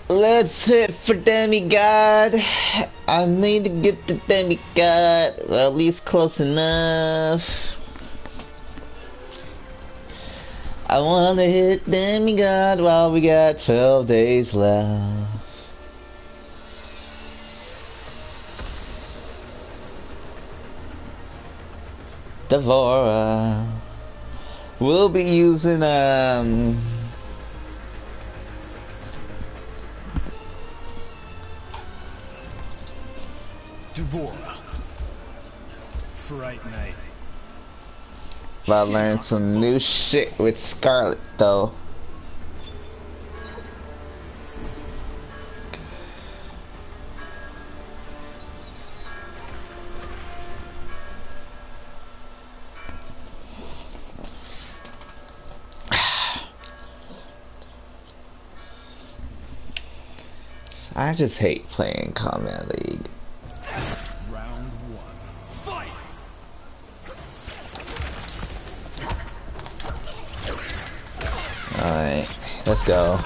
Let's hit for Demi God. I need to get the Demi God, or at least close enough. I wanna hit Demi God while we got 12 days left. Devora. We'll be using Devora. Fright Night. I learned some new shit with Scarlet though. I just hate playing Combat League. Round one. Fight! Alright, let's go.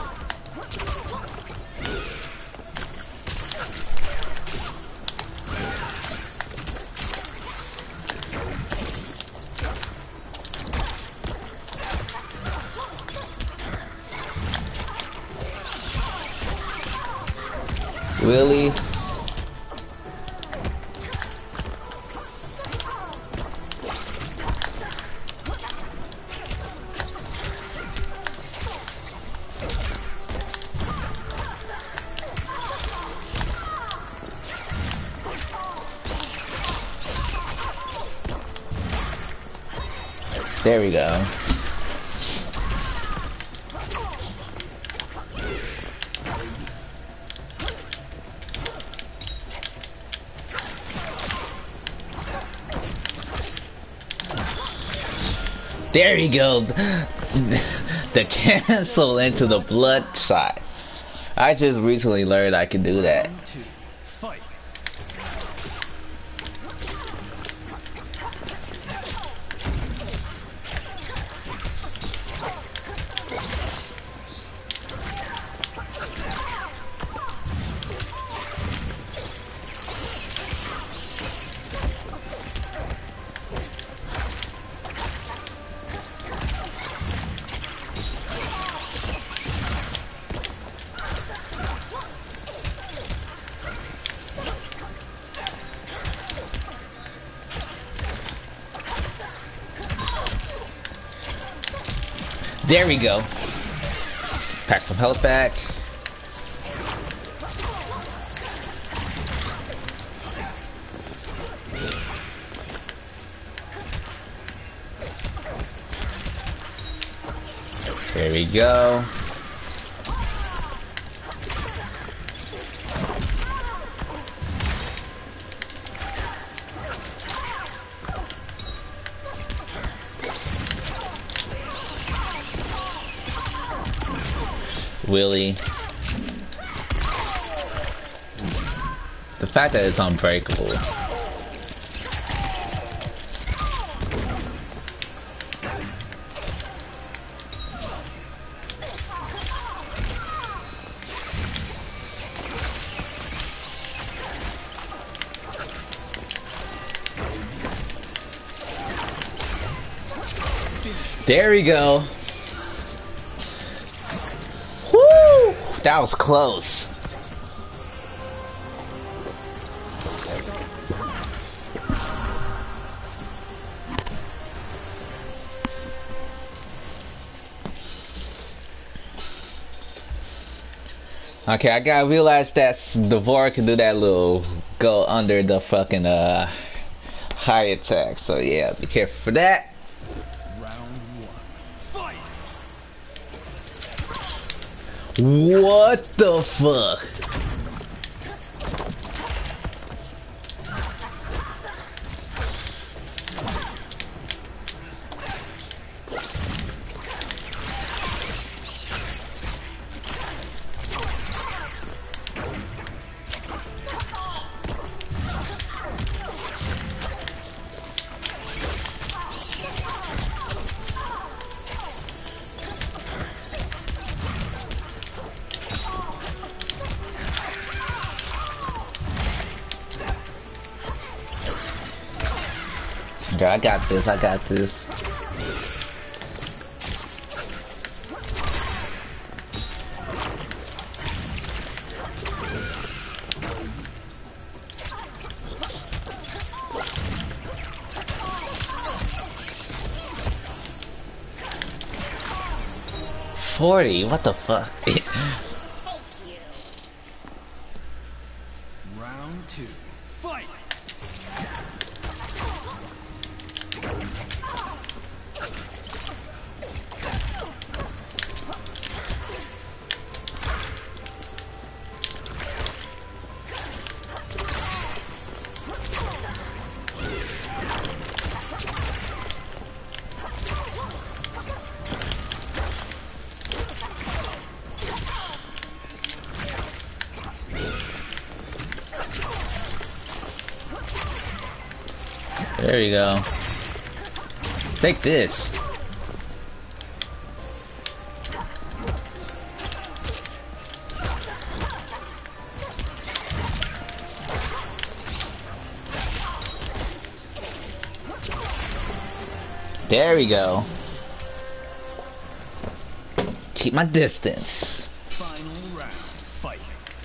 Really? There we go. There you go. The cancel into the bloodshot. I just recently learned I can do that. Round two. Fight! There we go. Pack some health back. There we go. Willie. The fact that it's unbreakable. There we go. Woo! That was close. Okay, I gotta realize that Devora can do that little go under the fucking high attack. So yeah, be careful for that. What the fuck? Girl, I got this. I got this. What the fuck? Round 2. Fight! There you go. Take this. There we go. Keep my distance. Final round. Fight.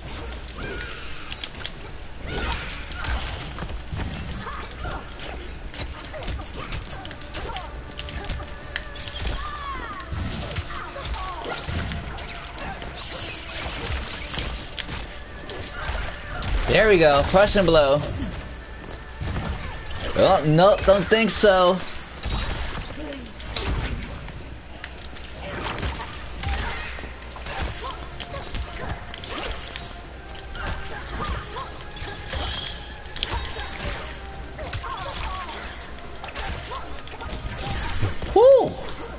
There we go. Crush and blow. Oh, no, don't think so. Woo!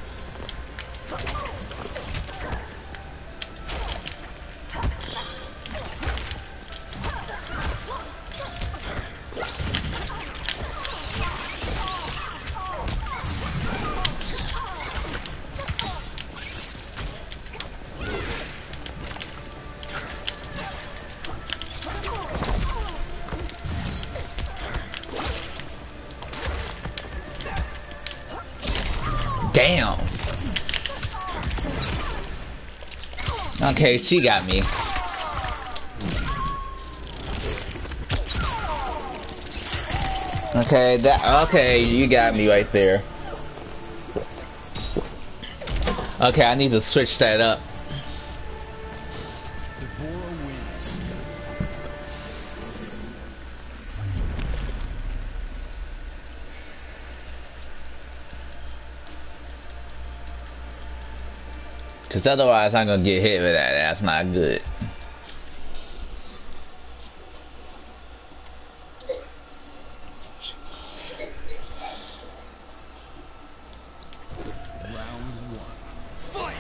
Damn. Okay, she got me. Okay, you got me right there. Okay, I need to switch that up. Devora wins. Cause otherwise I'm gonna get hit with that. That's not good. Round 1. Fight!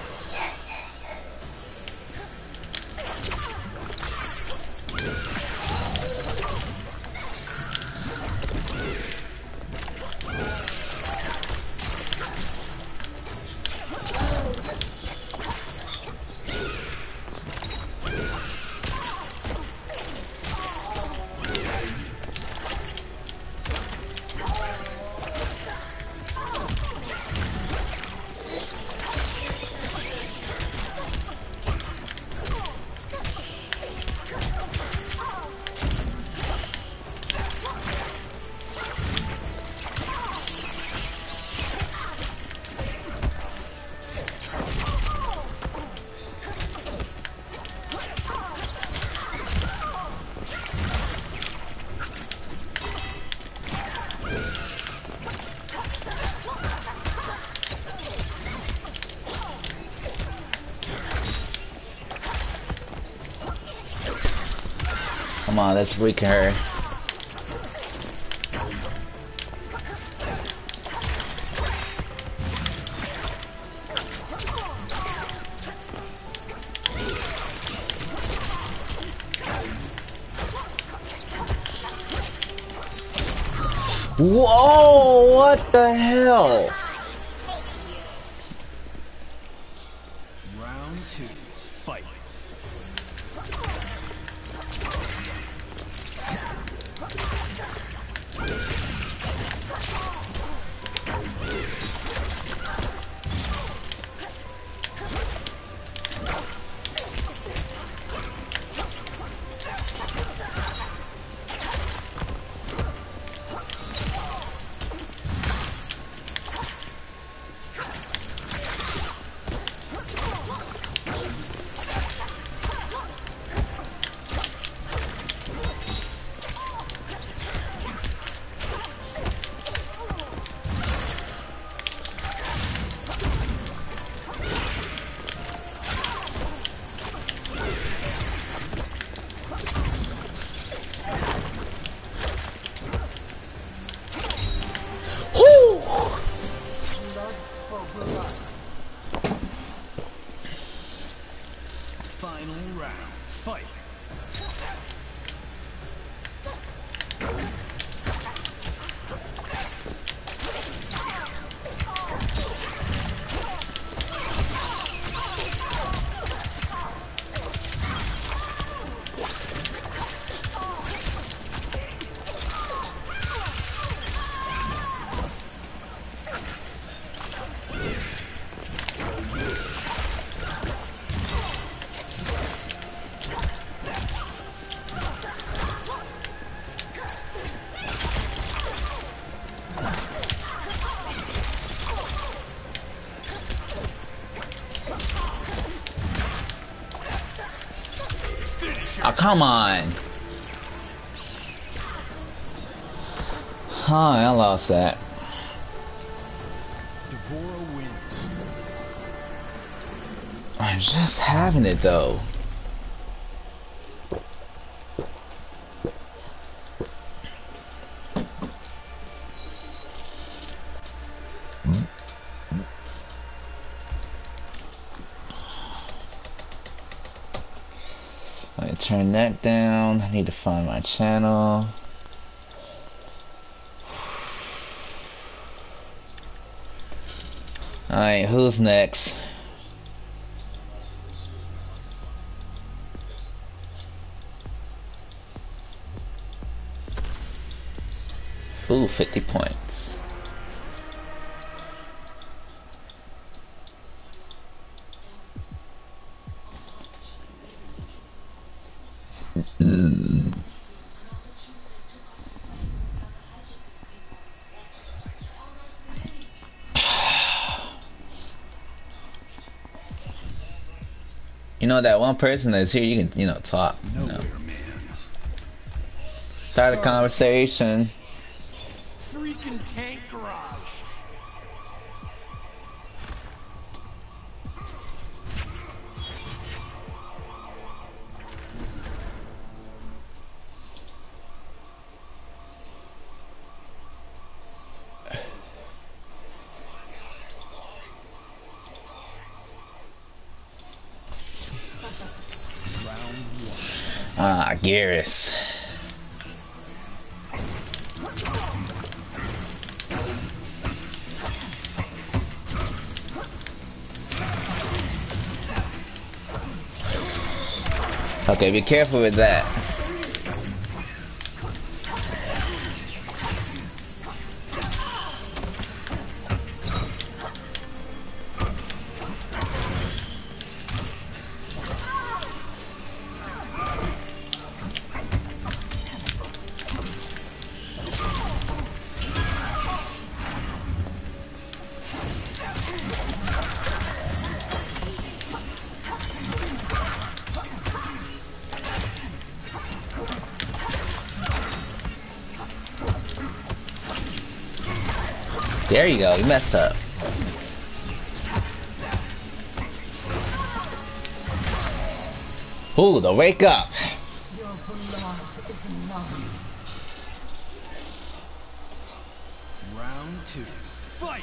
Come on, let's break her. Whoa, what the hell? Round 2. Fight. Final round. Fight. Oh, come on. Huh, I lost that. Devora wins. I'm just having it though. Let me turn that down. I need to find my channel. Alright, who's next? Ooh, 50 points. You know that one person that's here, you can, talk. Nowhere, man. Start a conversation. Freaking tank garage. Ah, Garrus. Okay, be careful with that. There you go, you messed up. Ooh, the wake up. Your blood is mine. Round 2. Fight!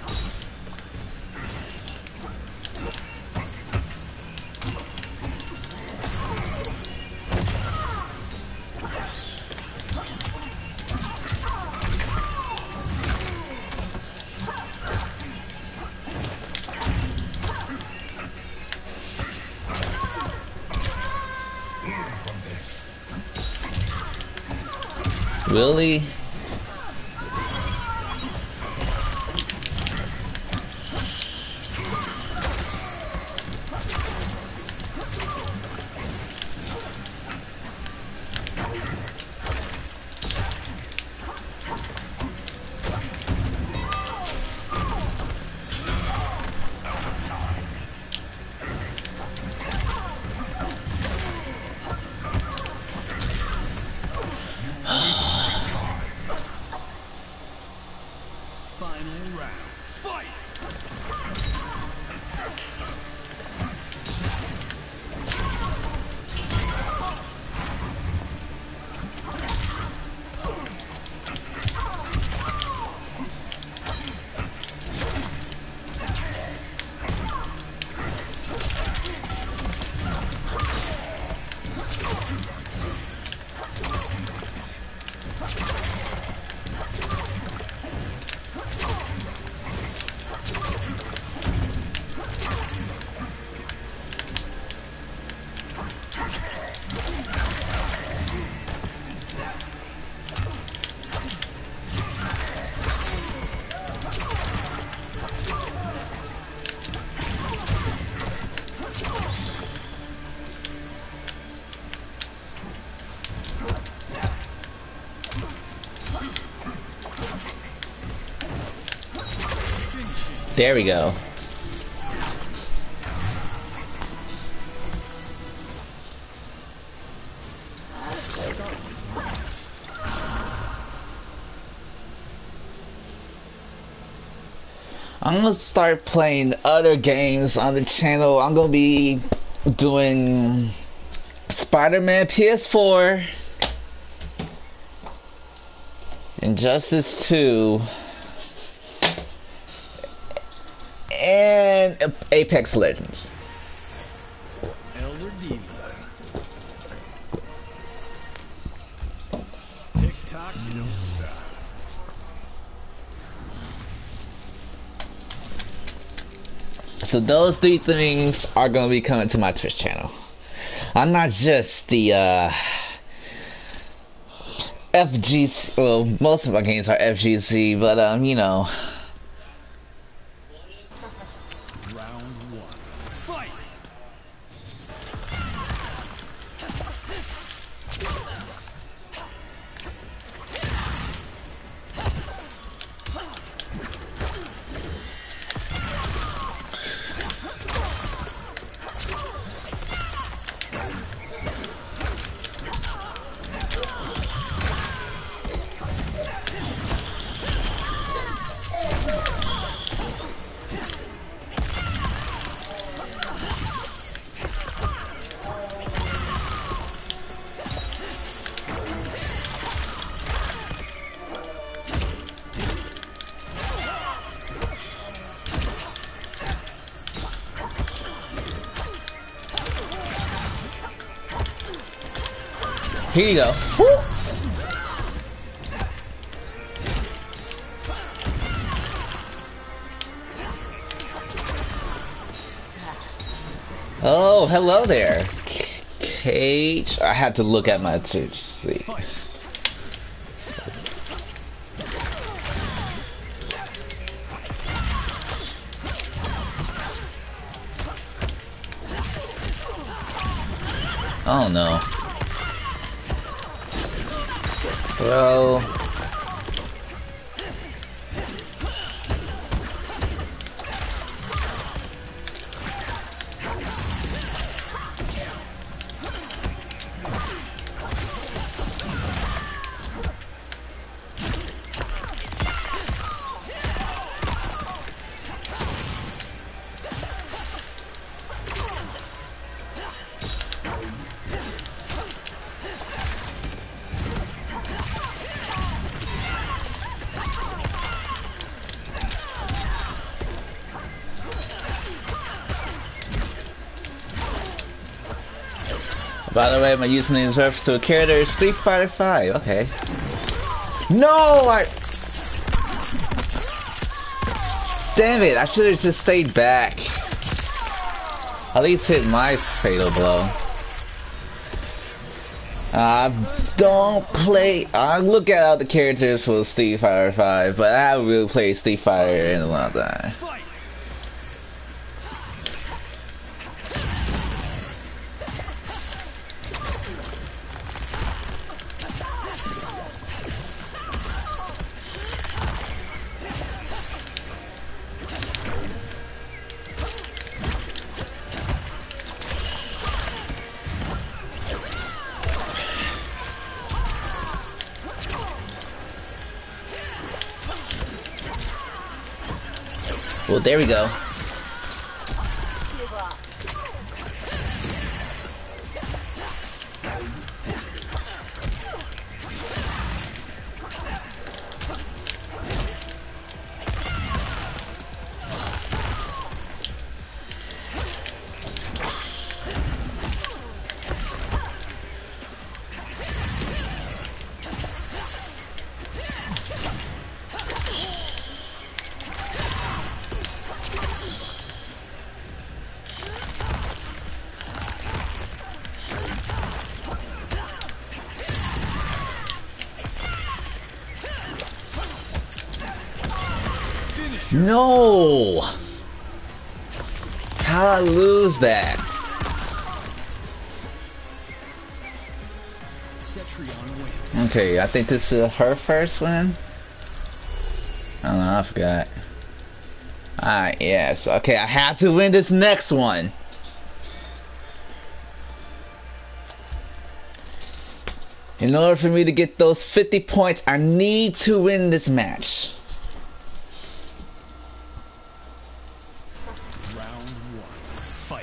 Really? There we go. I'm gonna start playing other games on the channel. I'm gonna be doing Spider-Man PS4, Injustice 2, and Apex Legends. Elder Diva. Tick tock, you don't stop. So those three things are gonna be coming to my Twitch channel. I'm not just the FGC. Well, most of my games are FGC, but you know. Round one. Fight! Here you go. Woo! Oh, hello there. Cage. I had to look at my to see. Oh no. Well, by the way, my username is reference to a character Street Fighter 5. Okay. No, damn it! I should have just stayed back. At least hit my fatal blow. I don't play. I look at all the characters for Street Fighter 5, but I haven't really played Street Fighter in a long time. Well, there we go. No! How'd I lose that? Okay, I think this is her first win. I don't know, I forgot. Alright, yes. Okay, I have to win this next one. In order for me to get those 50 points, I need to win this match. Round one. Fight.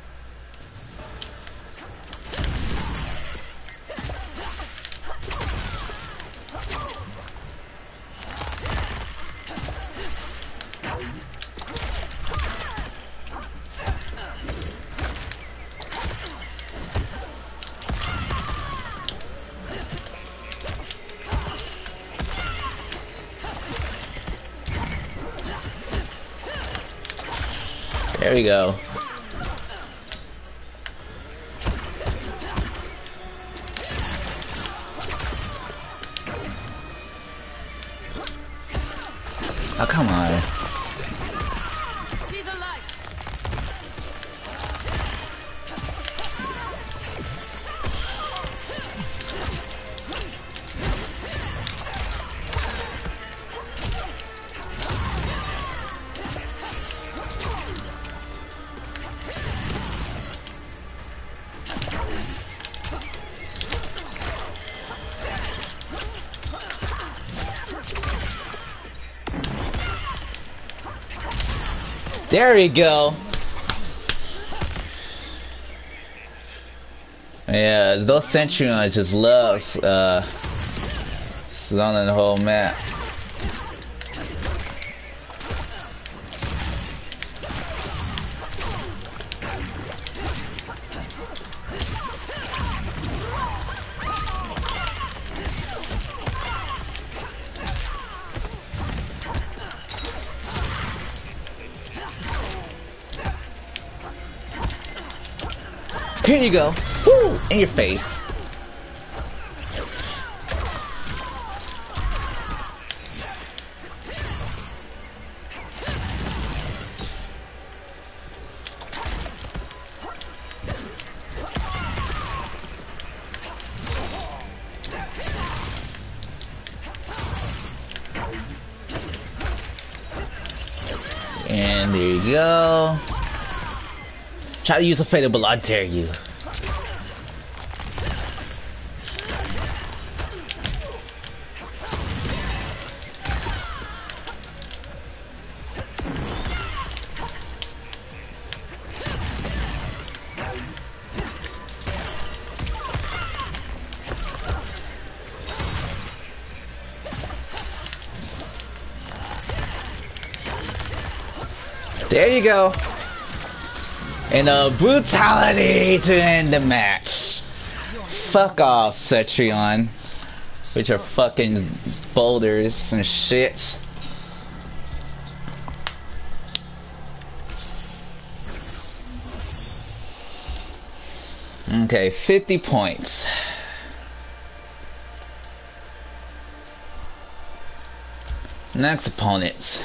There we go. Oh, come on. See the light. There we go. Yeah, those Centurions just love zoning the whole map. Here you go. Woo! In your face. And there you go. Try to use a fatal blow, I dare you. There you go. And brutality to end the match. Fuck off, Cetrion. With your fucking boulders and shit. Okay, 50 points. Next opponents.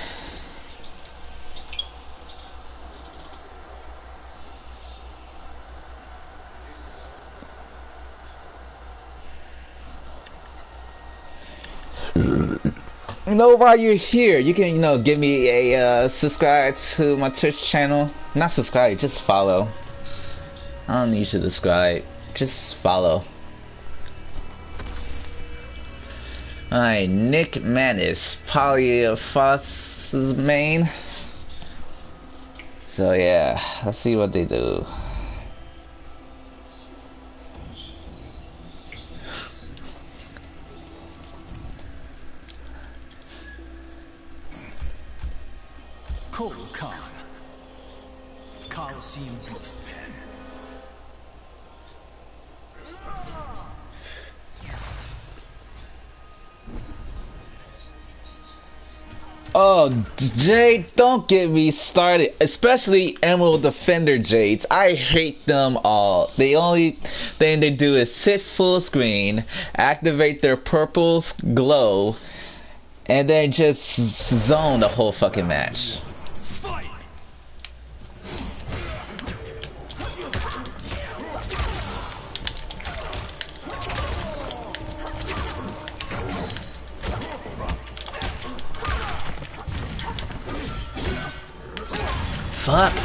You know, while you're here, you can, you know, give me a subscribe to my Twitch channel. Not subscribe, just follow. I don't need you to subscribe, just follow. Alright, Nick Manis, Polyphos's main. So yeah, let's see what they do. Khan. Coliseum Beast Pen. Oh, Jade, don't get me started. Especially Emerald Defender Jades. I hate them all. The only thing they do is sit full screen, activate their purple glow, and then just zone the whole fucking match. fuck?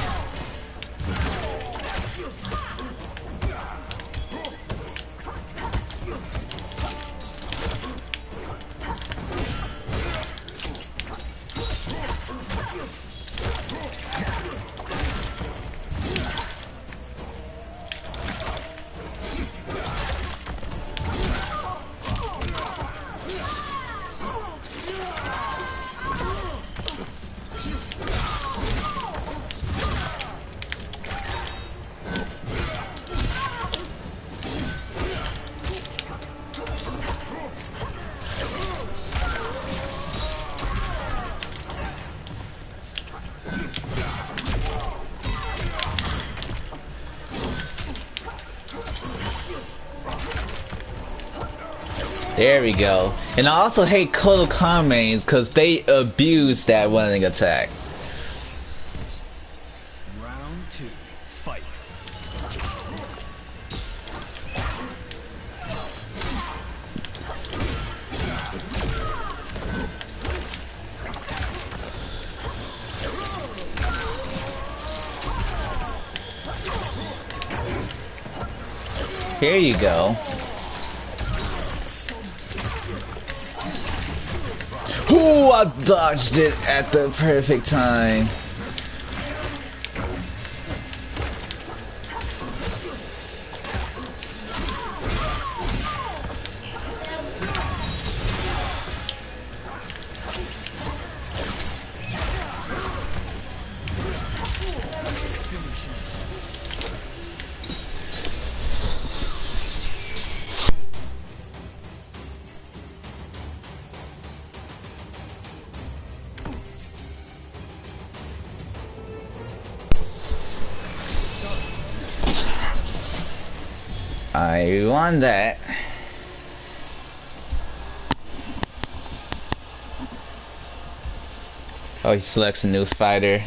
There we go. And I also hate Kodokan mains because they abuse that running attack. Round 2. Fight. Here you go. Ooh, I dodged it at the perfect time. I won that. Oh, he selects a new fighter.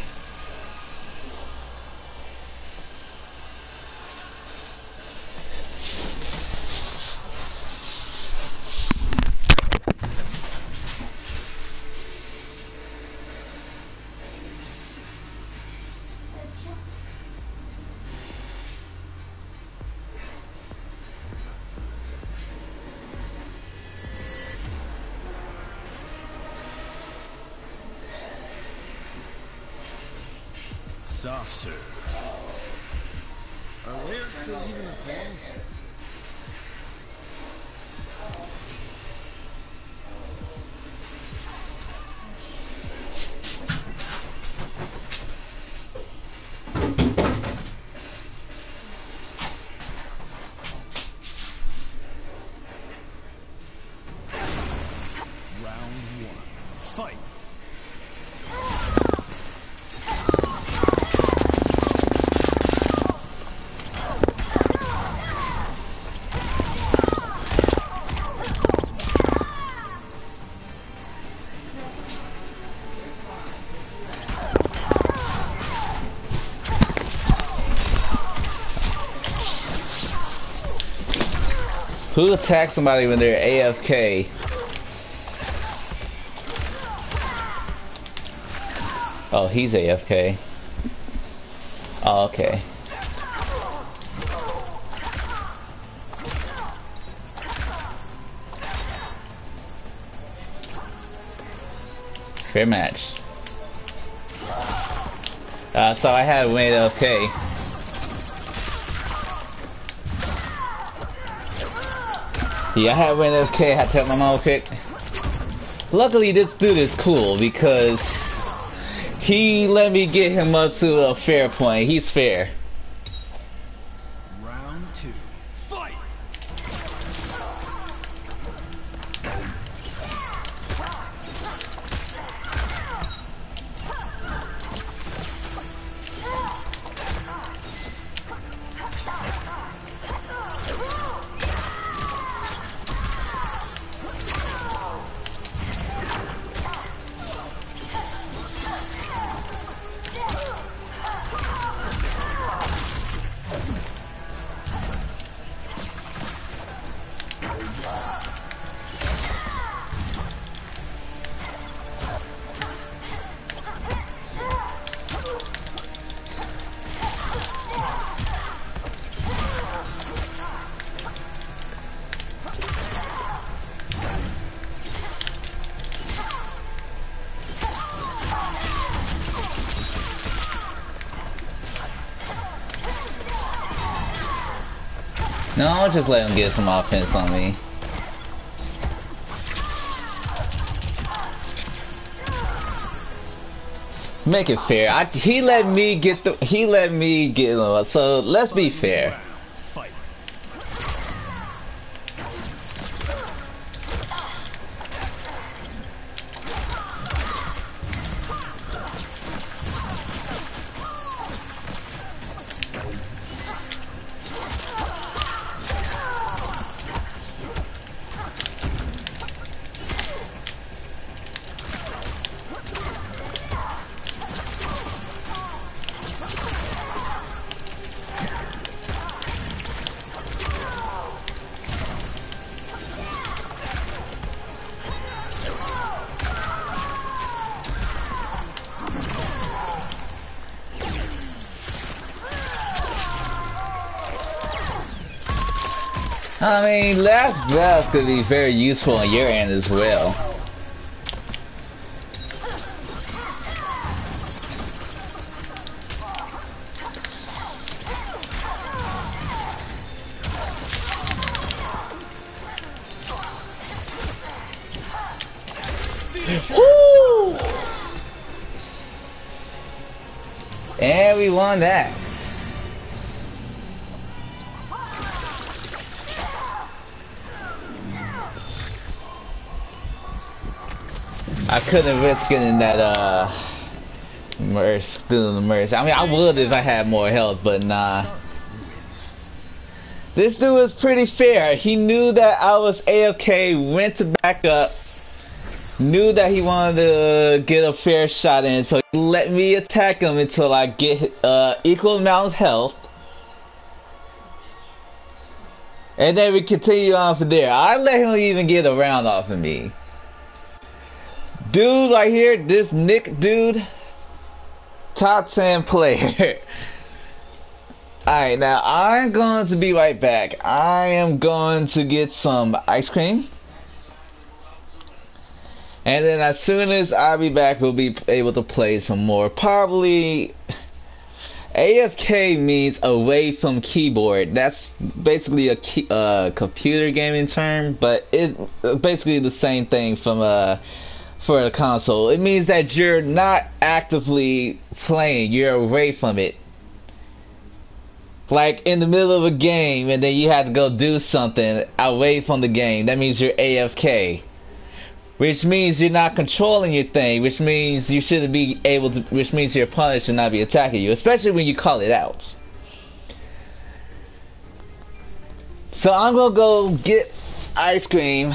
Soft serve. Are layers still even a thing? Round 1. Fight. Who attacks somebody when they're AFK? Oh, he's AFK. Oh, okay. Fair match. So I had win AFK. Yeah, I had win AFK. I had to take my mom quick. Luckily, this dude is cool because he let me get him up to a fair point. He's fair. Round 2. Fight. No, I'll just let him get some offense on me. Make it fair. He let me get so let's be fair. Fight. I mean, that's could be very useful on your end as well. Woo! And we won that. I couldn't risk getting that doing the mercy. I mean, I would if I had more health, but nah. This dude was pretty fair. He knew that I was AFK, went to back up, knew that he wanted to get a fair shot in, so he let me attack him until I get equal amount of health. And then we continue on from there. I let him even get a round off of me. Dude right here, this Nick dude, top 10 player. Alright, now I'm going to be right back. I am going to get some ice cream. And then as soon as I be back, we'll be able to play some more. Probably AFK means away from keyboard. That's basically a computer gaming term, but it's basically the same thing from for the console. It means that you're not actively playing, you're away from it. Like in the middle of a game and then you have to go do something away from the game. That means you're AFK. Which means you're not controlling your thing, which means you shouldn't be able to, which means your opponent should not be attacking you, especially when you call it out. So I'm gonna go get ice cream.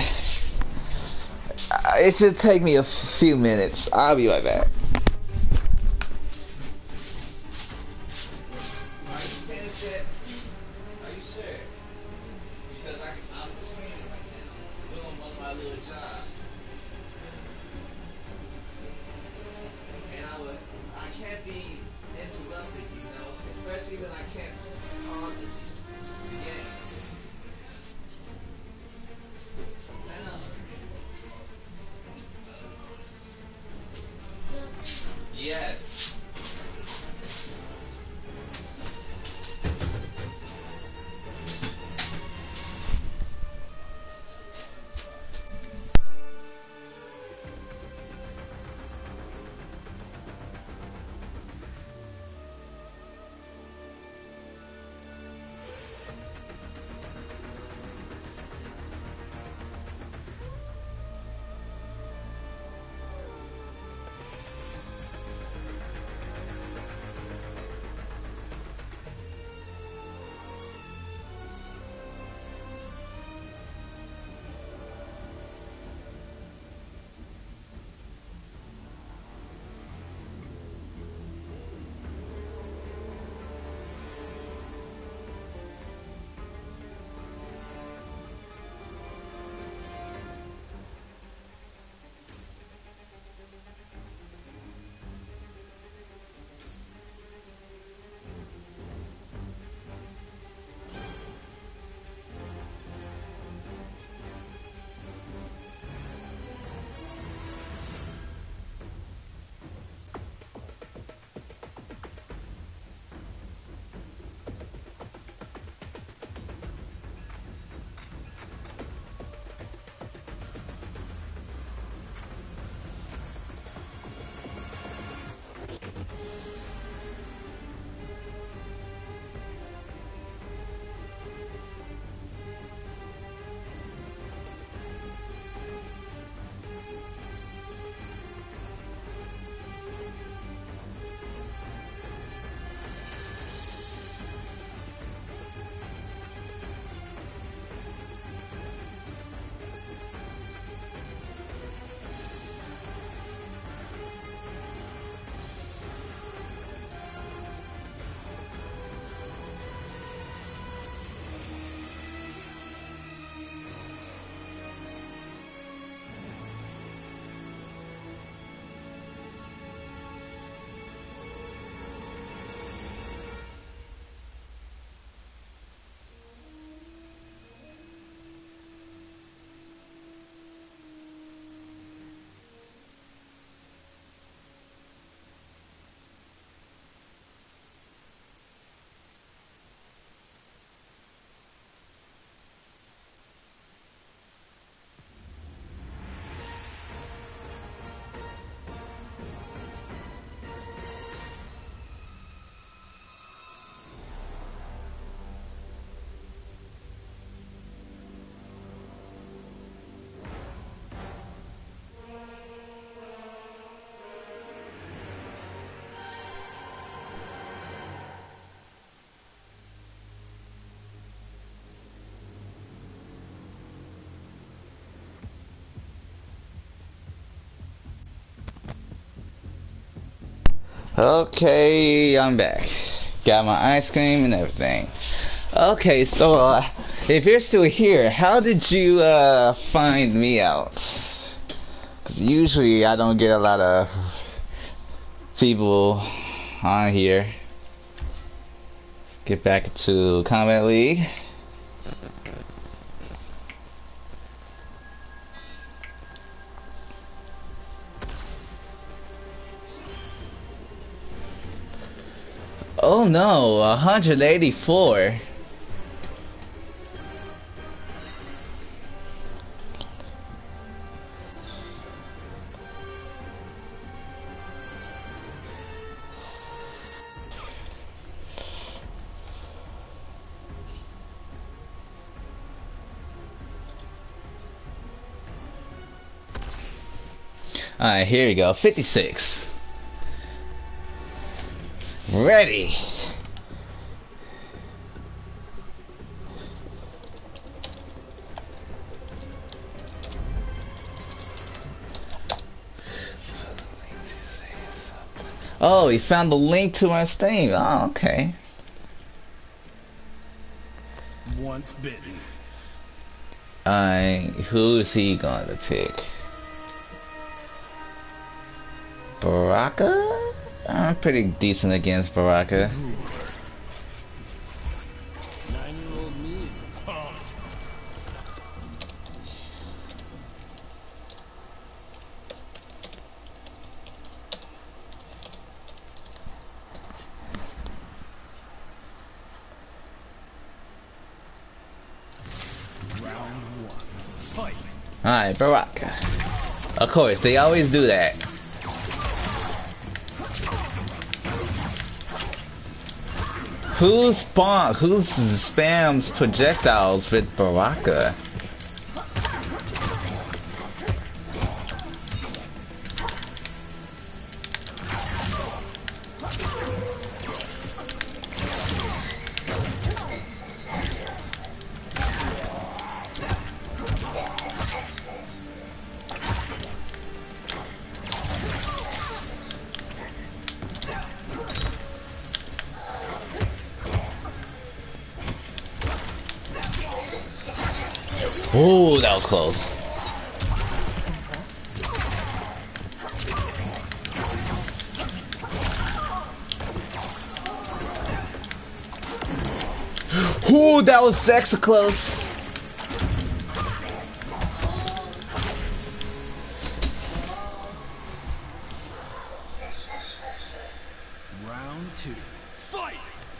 It should take me a few minutes. I'll be right back. Yes. Okay, I'm back. Got my ice cream and everything. Okay, so if you're still here, how did you find me out? 'Cause usually I don't get a lot of people on here. Get back to Combat League. Oh no, 184. Alright, here we go. 56. Ready. Oh, he found the link to our Steam. Oh, okay. Once bitten. Alright, who is he going to pick? Baraka? I'm pretty decent against Baraka. 9-year-old me is pumped. Round 1. Fight. Alright, Baraka. Of course, they always do that. Who spams projectiles with Baraka? Ooh, that was close. Ooh, that was sexy close. Round 2. Fight.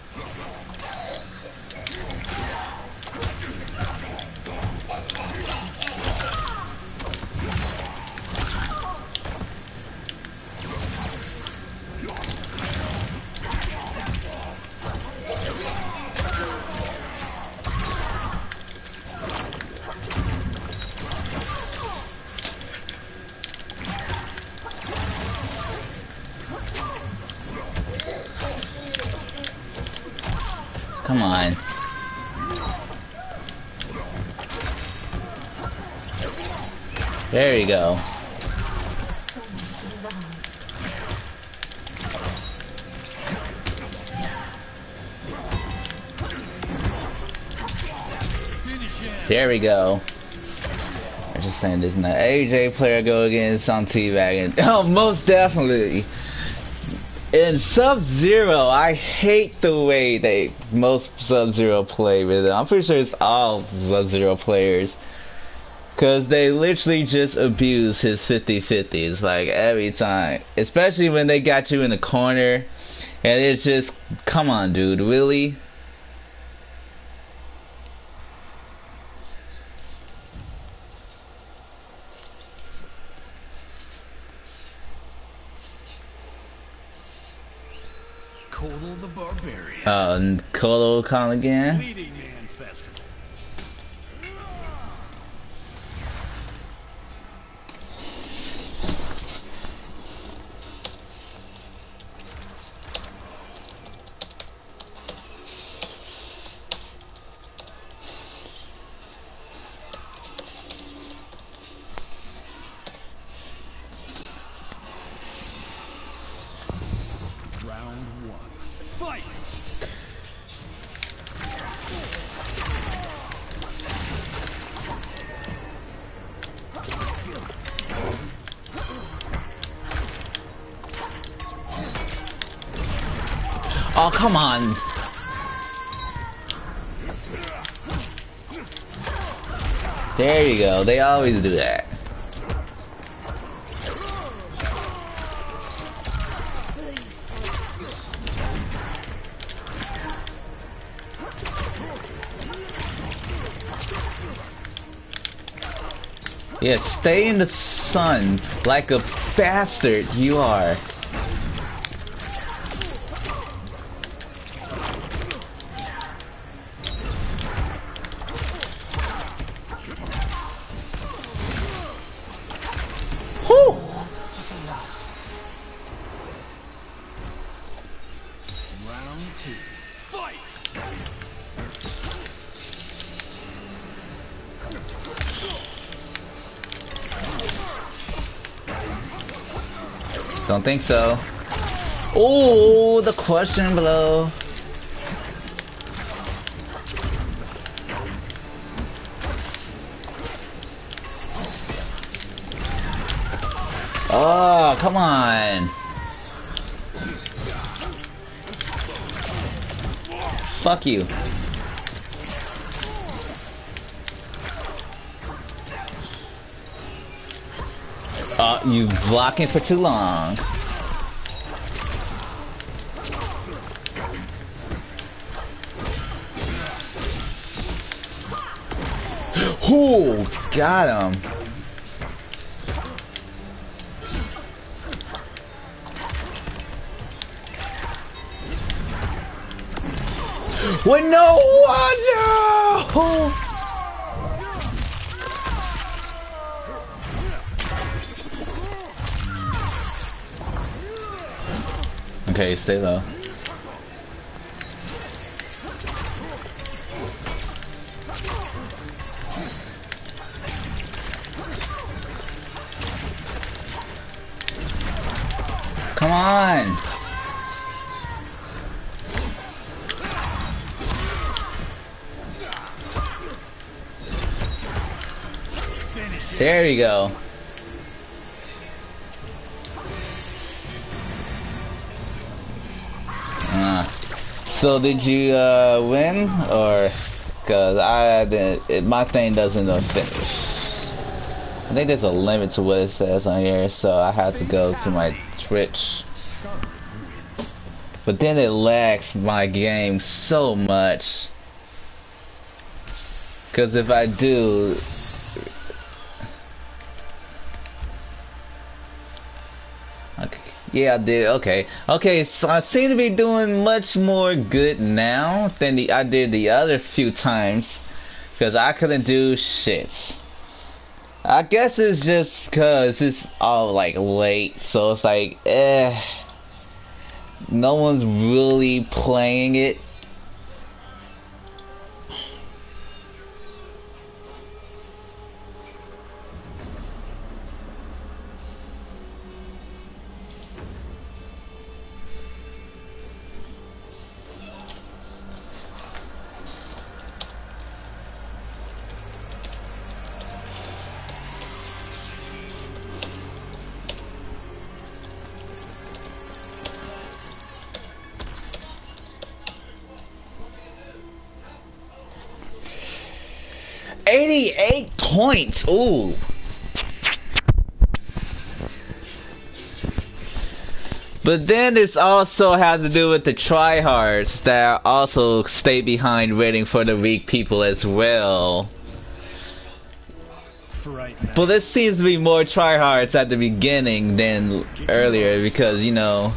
Come on. There you go. Finish him. There we go. I'm just saying, doesn't the AJ player go against some teabagging? Oh, most definitely. In Sub-Zero, I hate the way most Sub-Zero play with it. I'm pretty sure it's all Sub-Zero players. Cause they literally just abuse his 50-50s like every time. Especially when they got you in the corner. And it's just, come on dude, really? Kotal the Barbarian. And Kolo Khan again? Leading Man Festival. Oh, come on. There you go. They always do that. Yeah, stay in the sun like a bastard you are. Whew. Round 2. Fight! Don't think so. Oh, the question blow. Oh, come on. Fuck you. You blocking for too long. Ooh, got him. What? No! Oh, no! Okay, stay low. Come on! There you go. So did you win, or cause I didn't, my thing doesn't finish. I think there's a limit to what it says on here, so I had to go to my Twitch. But then it lags my game so much. Cause if I do, okay. Yeah, I did. Okay. Okay, so I seem to be doing much more good now than I did the other few times. Because I couldn't do shit. I guess it's just because it's all like late. So it's like, no one's really playing it. $88 points. Ooh. But then there's also had to do with the tryhards that also stay behind waiting for the weak people as well. But this seems to be more tryhards at the beginning than earlier because, you know,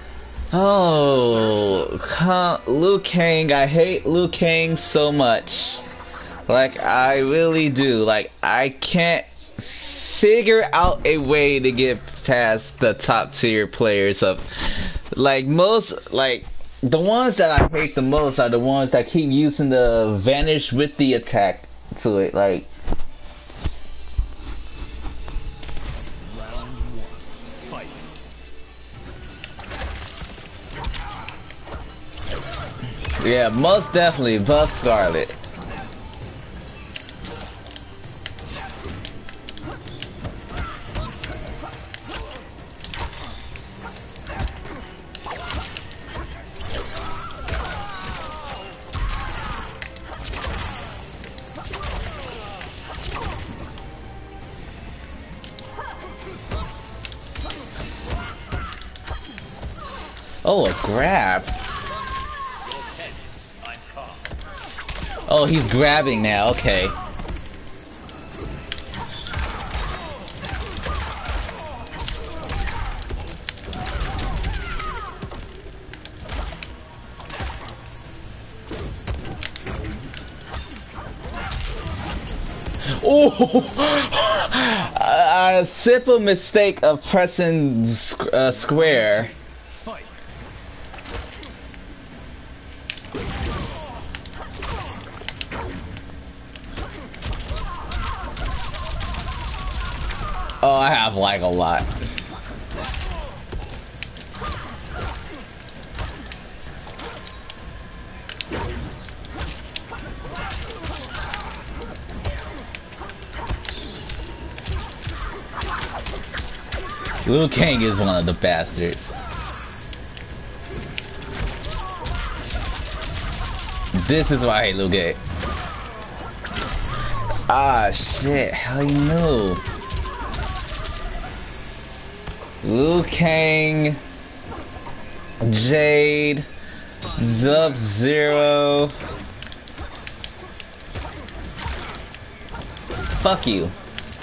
Liu Kang, I hate Liu Kang so much. Like, I really do. Like, I can't figure out a way to get past the top tier players of, like, most, like, the ones that I hate the most are the ones that keep using the vanish with the attack to it, like. Round 1. Fight. Yeah, most definitely buff Scarlet. Oh, a grab. Oh, he's grabbing now. Okay. Oh, a simple mistake of pressing square. Fight. Oh, I have like a lot. Liu Kang is one of the bastards. This is why I hate Liu Kang. Ah, shit. How you know? Liu Kang, Jade, Sub-Zero. Fuck you.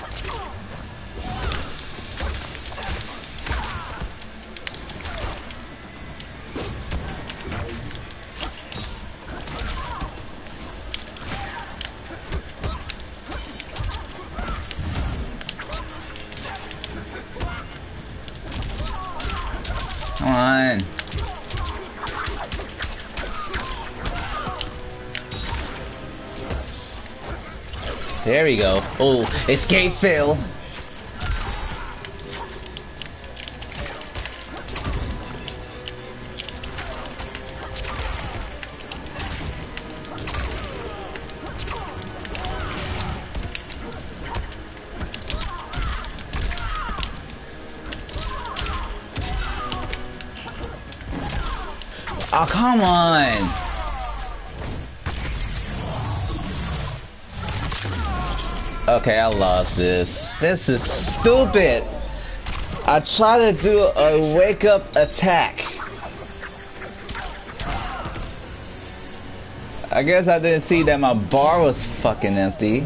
Come on. There we go. Oh, escape fail. Oh, come on. Okay, I lost this. This is stupid. I tried to do a wake up attack. I guess I didn't see that my bar was fucking empty.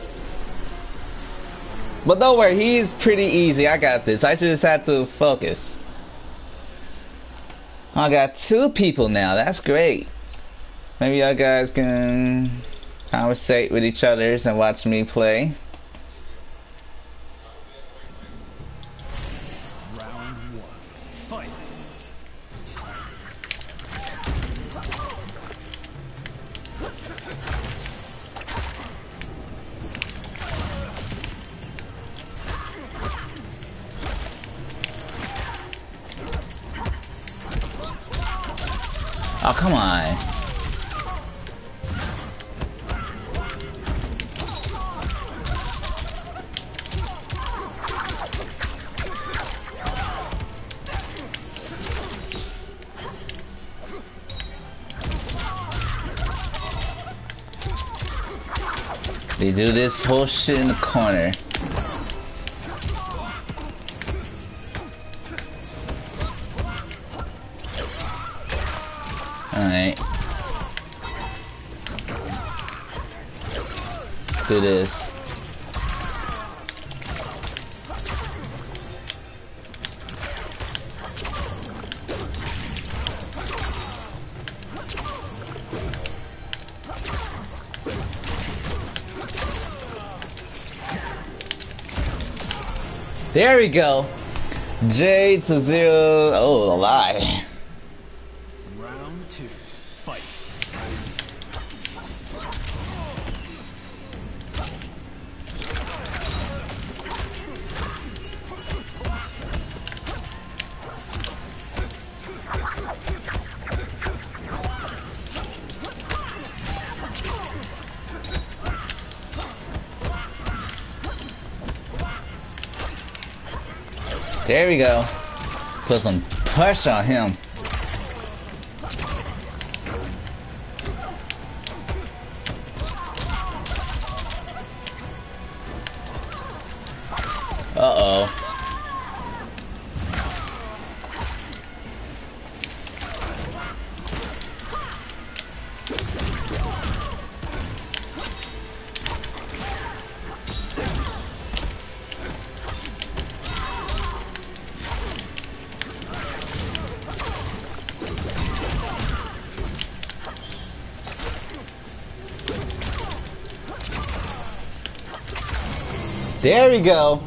But don't worry, he's pretty easy. I got this. I just had to focus. I got 2 people now. That's great. Maybe y'all guys can conversate with each other and watch me play. Round 1. Fight. Oh, come on. They do this whole shit in the corner. Alright. Do this. There we go. J to 0. Oh, a lie. Round 2. Fight. There we go. Put some pressure on him. Uh-oh. There we go.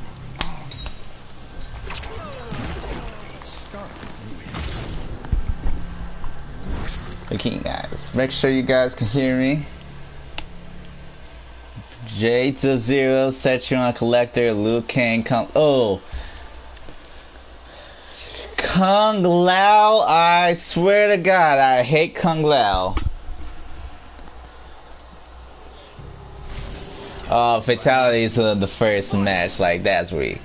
Okay, guys, make sure you guys can hear me. Jade Sub-Zero, Setron Collector, Liu Kang, oh. Kung Lao, I swear to God, I hate Kung Lao. Oh, fatalities of the first match, like that's weak.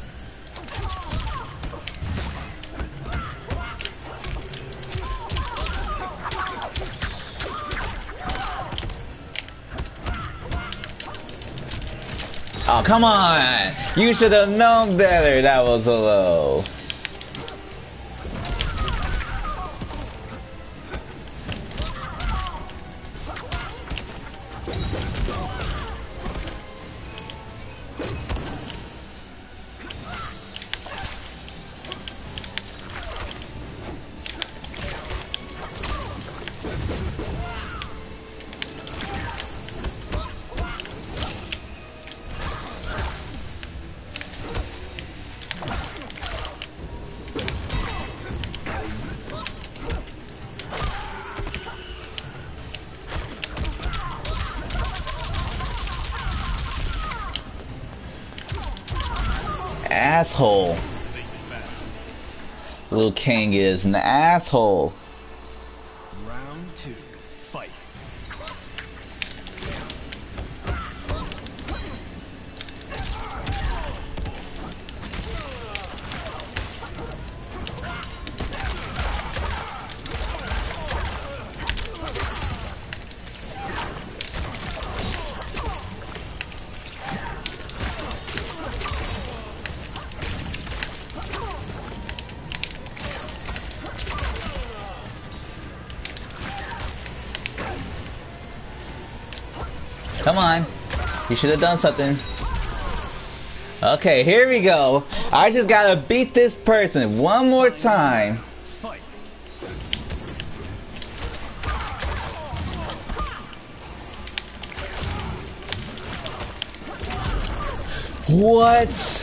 Oh, come on! You should have known better, that was a low. Asshole. Liu Kang is an asshole. Round 2, fight. Come on. You should have done something. Okay, here we go. I just gotta beat this person one more time. Fight. What?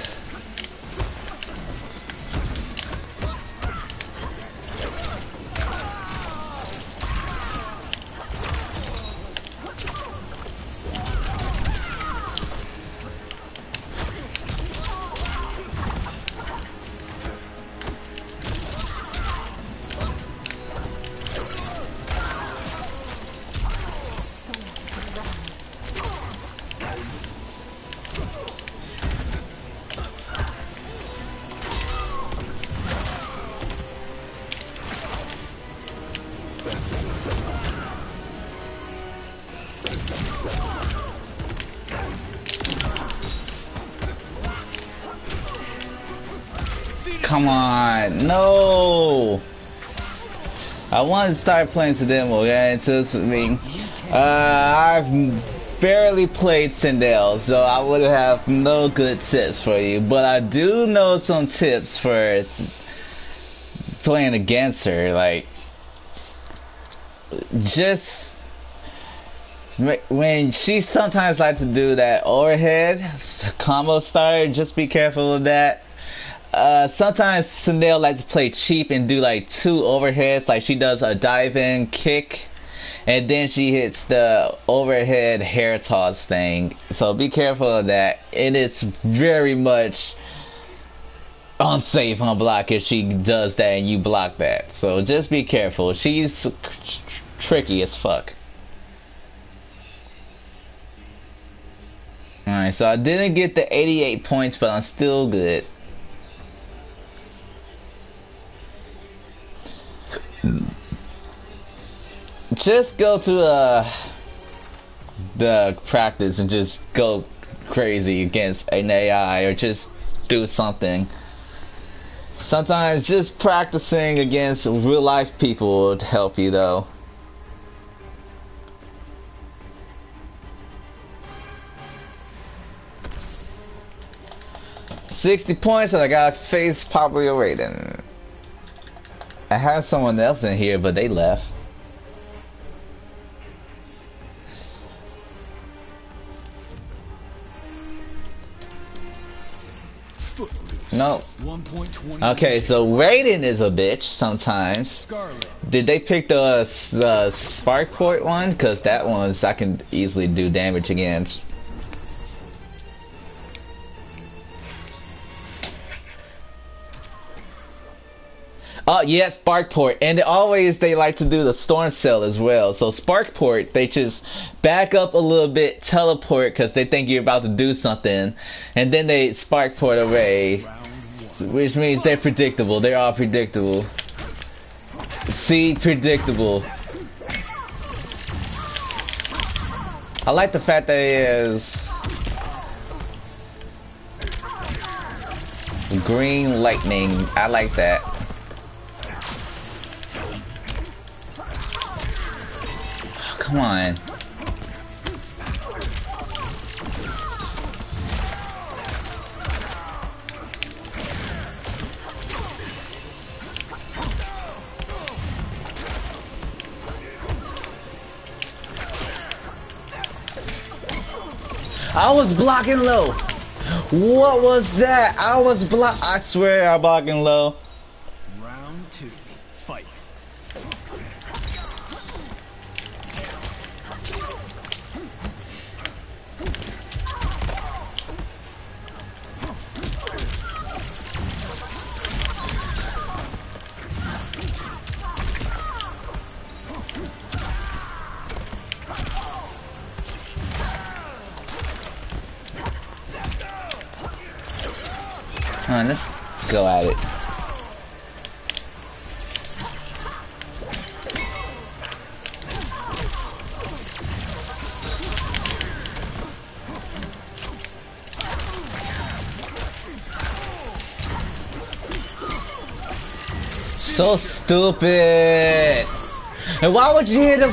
Come on, no! I wanted to start playing to demo, okay? It's just me. I've barely played Sindel, so I would have no good tips for you. But I do know some tips for playing against her. Like, just when she sometimes likes to do that overhead combo starter, just be careful of that. Sometimes Sindel likes to play cheap and do like 2 overheads, like she does a dive-in kick and then she hits the overhead hair toss thing. So be careful of that. It is very much unsafe on block if she does that and you block that. So just be careful. She's tricky as fuck. Alright, so I didn't get the 88 points, but I'm still good. Just go to the practice and just go crazy against an AI or just do something. Sometimes just practicing against real life people would help you though. $60 points and I got face popular rating. I had someone else in here, but they left. Nope. 1.20. Okay, so Raiden is a bitch sometimes. Scarlet. Did they pick the Sparkport one? Cause that one's I can easily do damage against. Oh yeah, Sparkport, and always they like to do the Storm Cell as well. So Sparkport, they just back up a little bit, teleport because they think you're about to do something, and then they Sparkport away, which means they're predictable. They're all predictable. See, predictable. I like the fact that it is green lightning. I like that. Come on. I was blocking low. What was that? I swear I'm blocking low. Round 2. Fight. Come on, let's go at it. So stupid. And why would you hit the?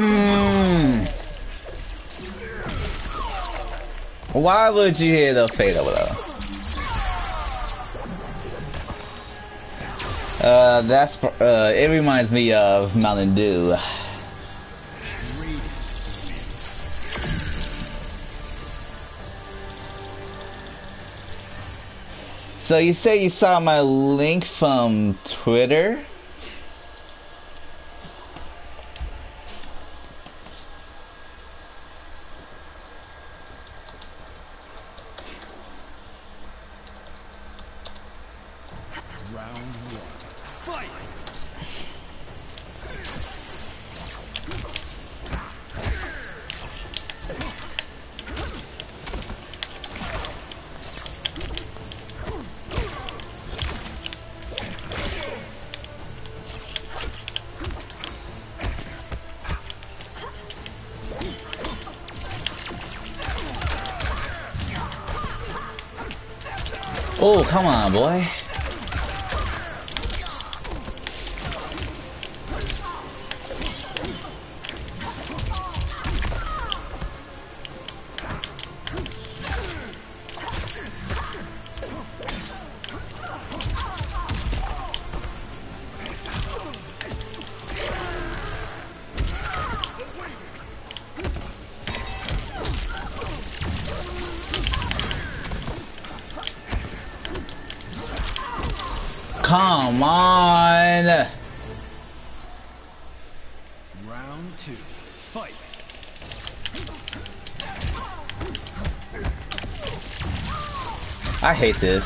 Why would you hit the fatal blow? It reminds me of Mountain Dew. So you say you saw my link from Twitter? Round 1. Fight. Oh, come on, boy. Come on! Round 2. Fight. I hate this.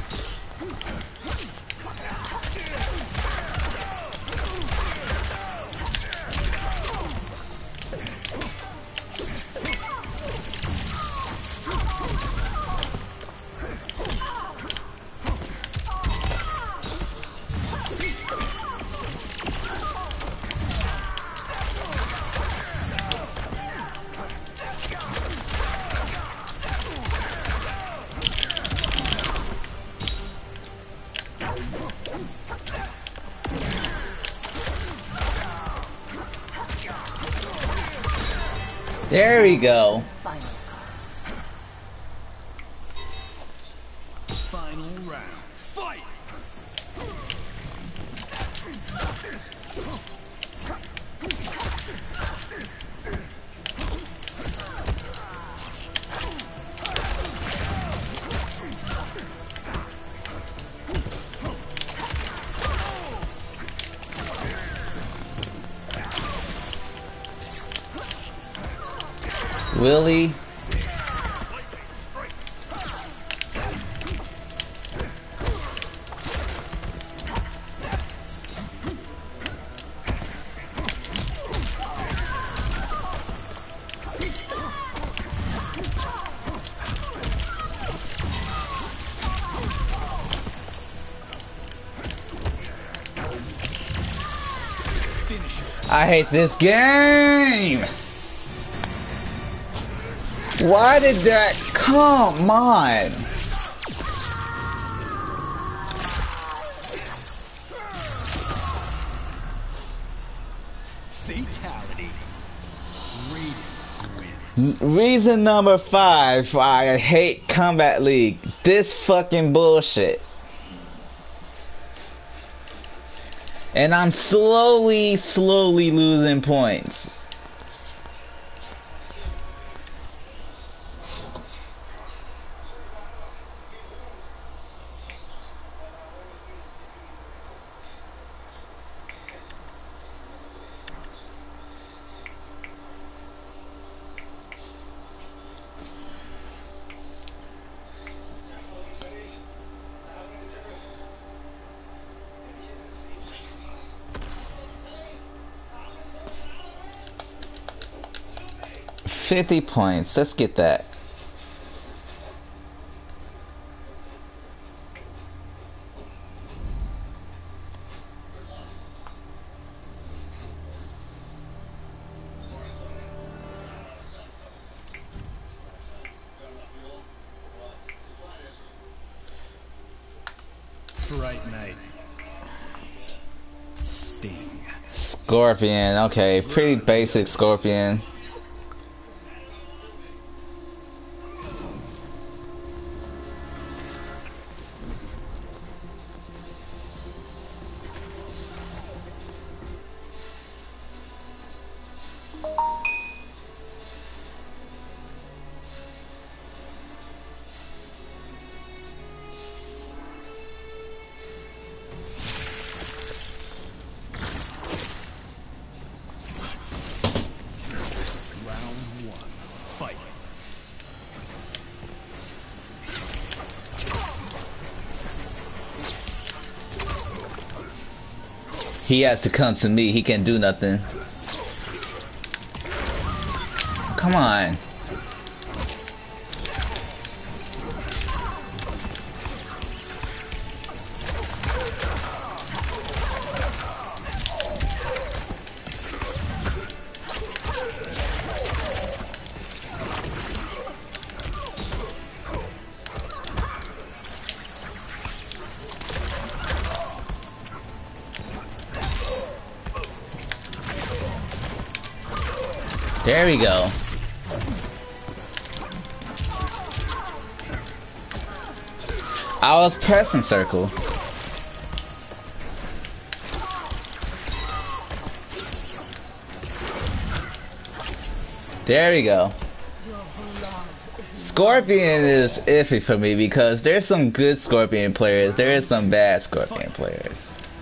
There we go. Final round. Fight. Willie. I hate this game! Why did that come on? Fatality. Raiden wins. Reason number 5 why I hate Combat League. This fucking bullshit. And I'm slowly losing points. $50 points. Let's get that. Fright Night. Sting. Scorpion. Okay, pretty basic Scorpion. He has to come to me. He can't do nothing. Come on. There we go. I was pressing circle. There we go. Scorpion is iffy for me because there's some good Scorpion players, there is some bad Scorpion players.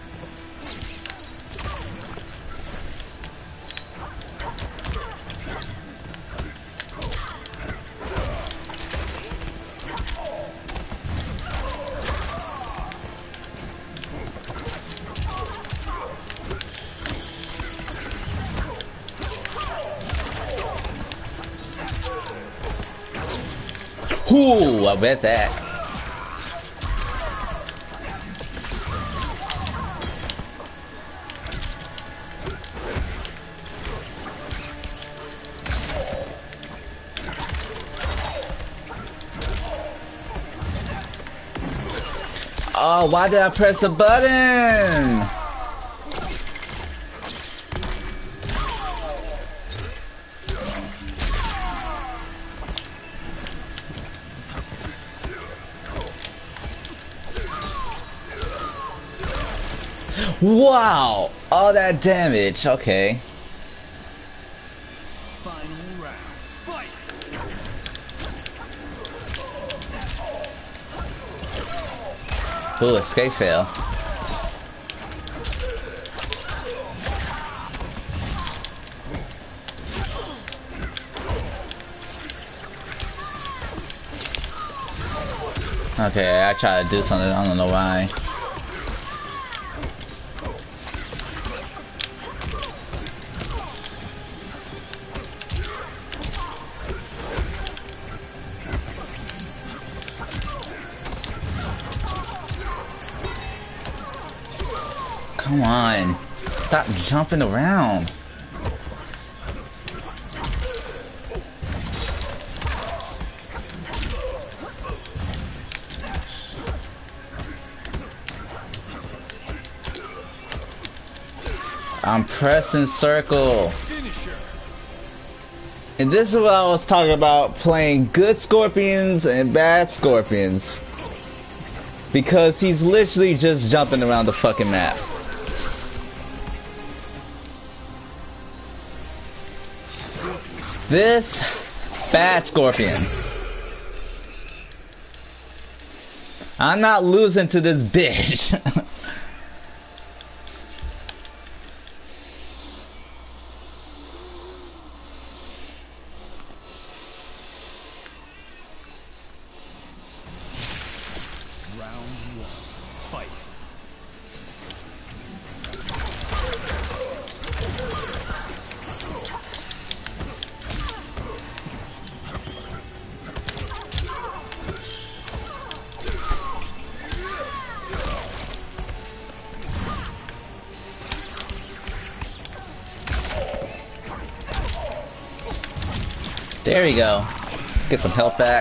Ooh, I bet that. Oh, why did I press the button? Wow! All that damage, okay. Final round. Fight! Ooh, escape fail. Okay, I tried to do something, I don't know why. Come on. Stop jumping around. I'm pressing circle. And this is what I was talking about, playing good scorpions and bad scorpions. Because he's literally just jumping around the fucking map. This bad scorpion. I'm not losing to this bitch. Round 1. Fight. There we go. Get some health back.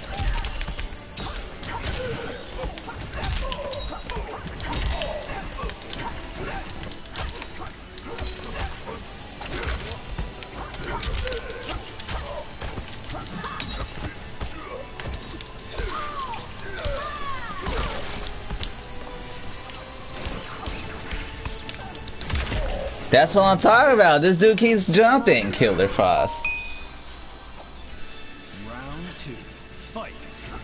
That's what I'm talking about. This dude keeps jumping, Killer Frost. Round 2. Fight.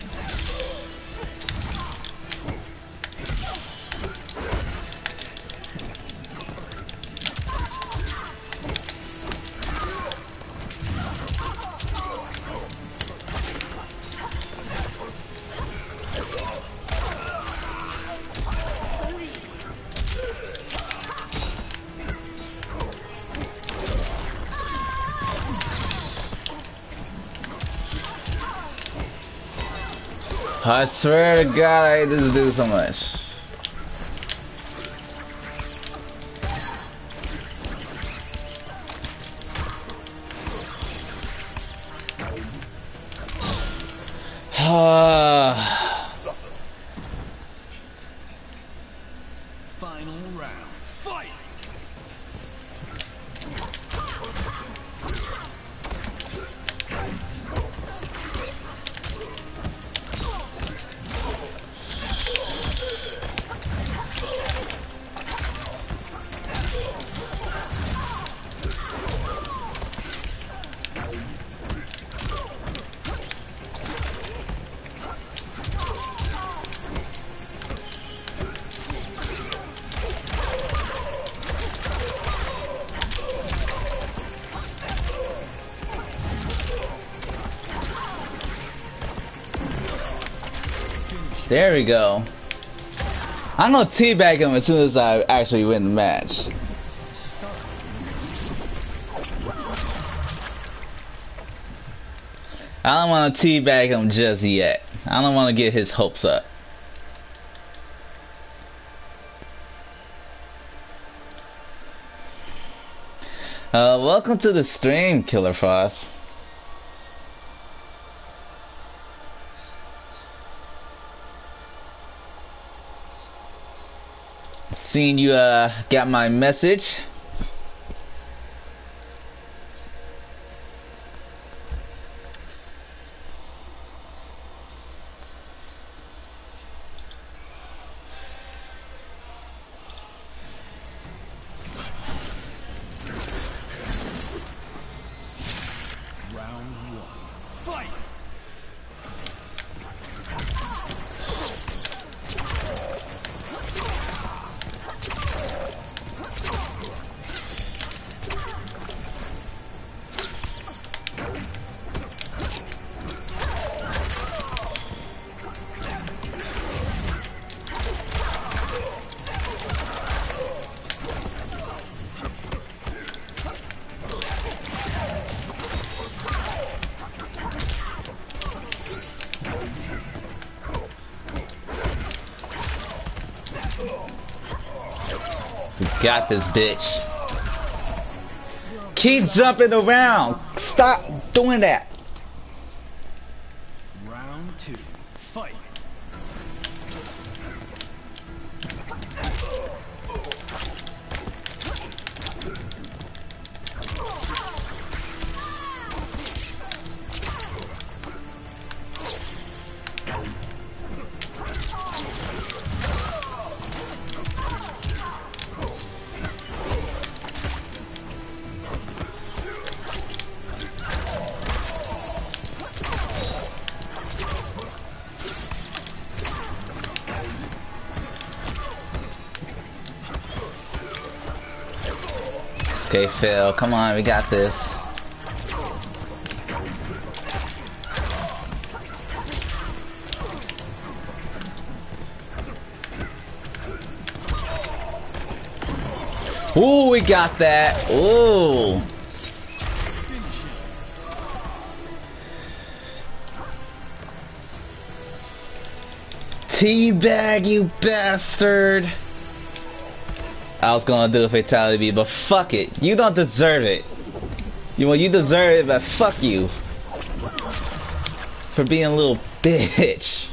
I swear to God, I hate this dude so much. Final round. Fight. There we go. I'm gonna teabag him as soon as I actually win the match. I don't want to teabag him just yet. I don't want to get his hopes up. Welcome to the stream, Killer Frost. Seeing you got my message. Round 1. Fight. Got this, bitch. Keep jumping around. Stop doing that. Round 2. Fight. Okay, Phil, come on, we got this. Ooh, we got that. Ooh. Teabag, you bastard. I was gonna do a fatality, but fuck it. You don't deserve it. You deserve it, but fuck you. For being a little bitch.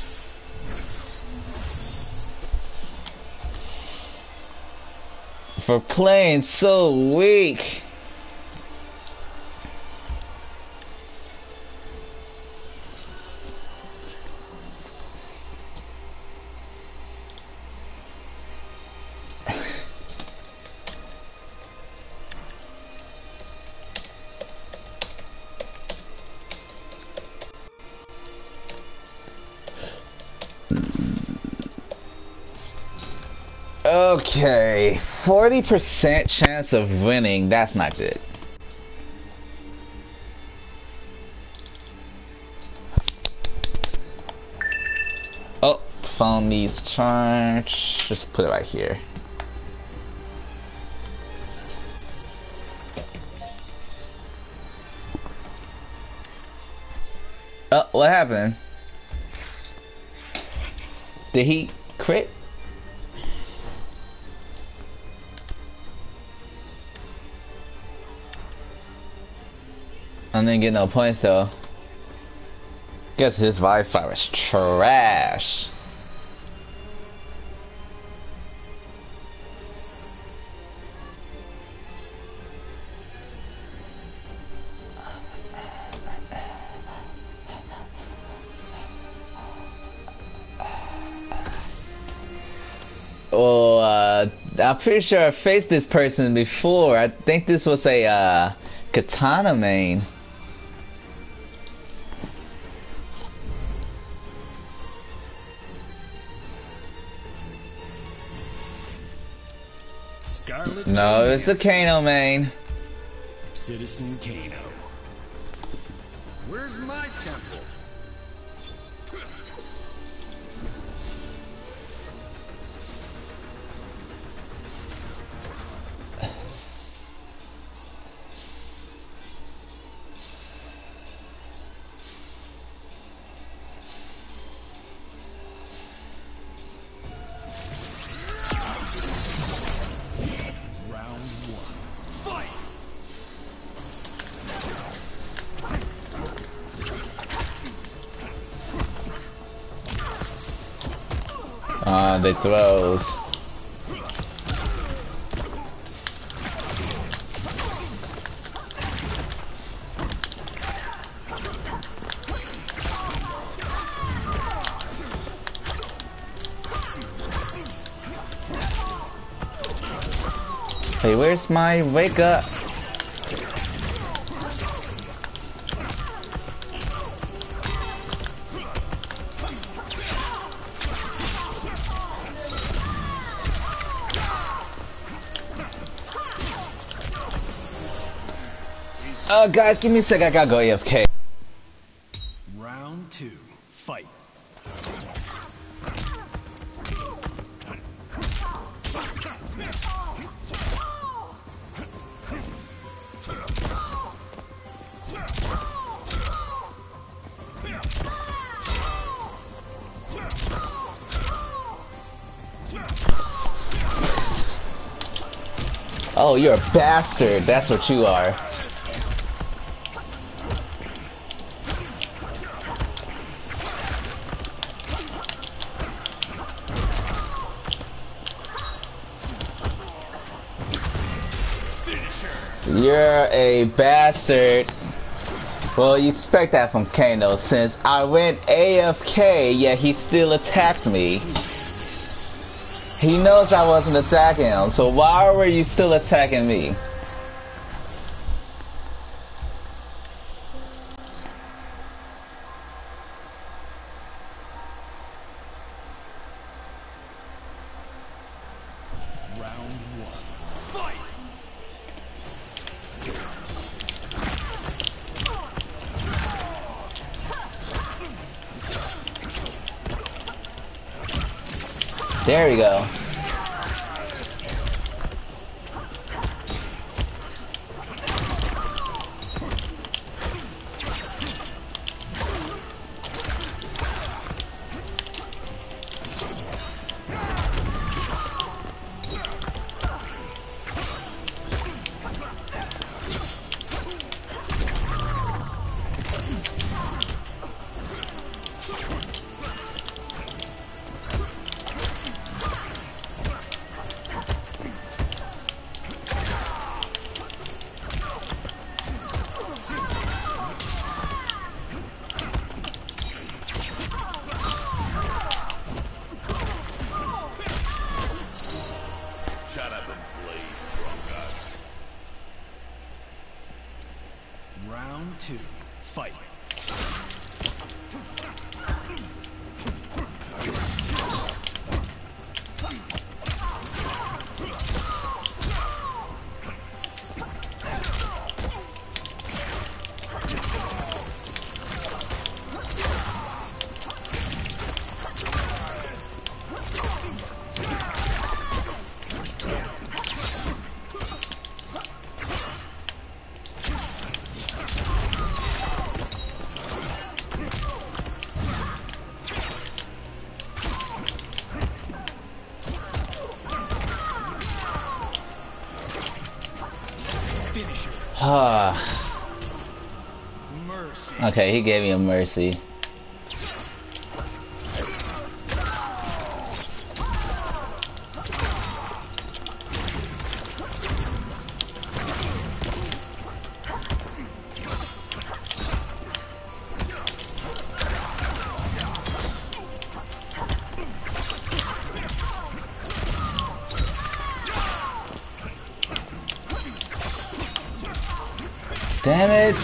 For playing so weak. Okay, 40% chance of winning. That's not good. Oh, phone needs charge. Just put it right here. Oh, what happened? Did he crit? I didn't get no points though. Guess his Wi-Fi was trash. Well, I'm pretty sure I faced this person before. I think this was a katana main. No, it's the Kano main. Citizen Kano. Where's my temple? They throws. Hey, where's my wake up? Guys, give me a sec, I gotta go AFK. Round 2, fight. Oh, you're a bastard. That's what you are. You're a bastard. Well, you expect that from Kano since I went AFK, yet he still attacked me. He knows I wasn't attacking him, so why were you still attacking me? Round one. Fight! There we go. Round two. Fight. Mercy. Okay, he gave me a mercy. Damn it!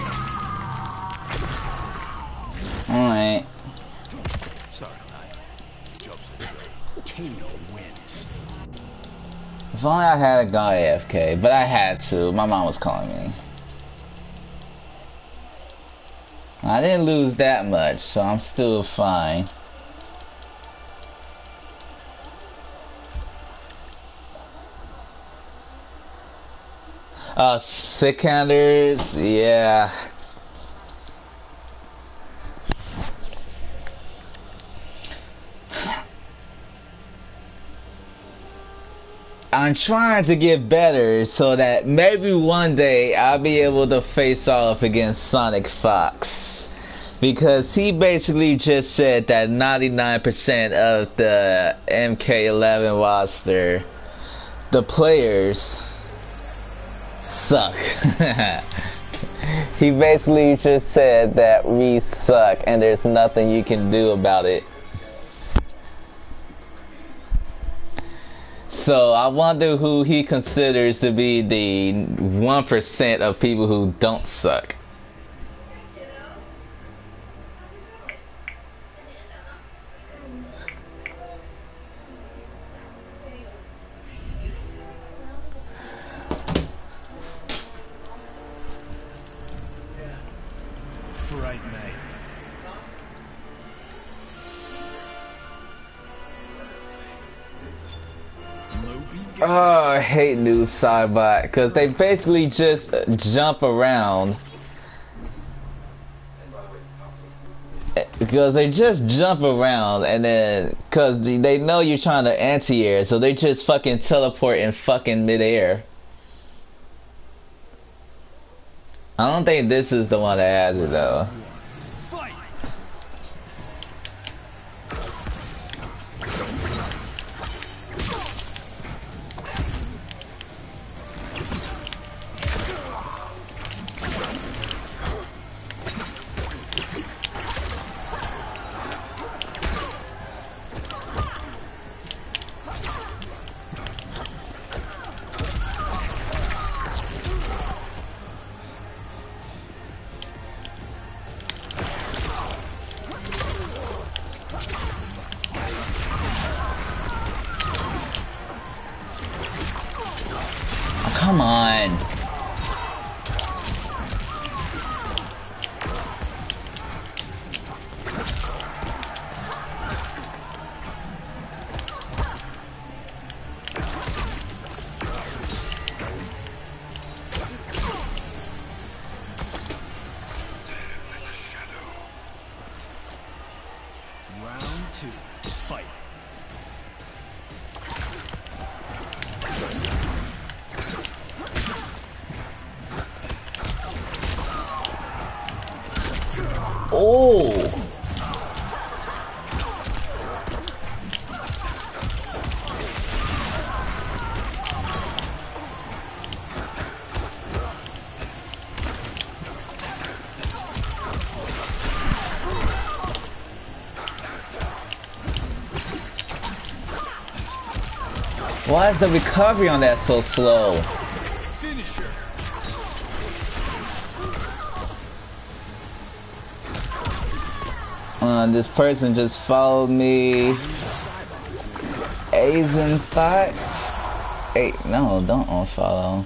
Alright. Sorry, Kano wins. If only I had a guy AFK, but I had to. My mom was calling me. I didn't lose that much, so I'm still fine. Sickhanders, yeah. I'm trying to get better so that maybe one day I'll be able to face off against Sonic Fox. Because he basically just said that 99% of the MK11 roster, the players, suck. He basically just said that we suck and there's nothing you can do about it. So I wonder who he considers to be the 1% of people who don't suck. Fright Night. Oh, I hate Noob Saibot because they basically just jump around. Because they just jump around and then, because they know you're trying to anti-air, so they just fucking teleport in fucking midair. I don't think this is the one that has it though. Fight. Come on. Round 2. Fight. Oh. Why is the recovery on that so slow? Finisher. This person just followed me. Asian thought. Hey, no, don't unfollow.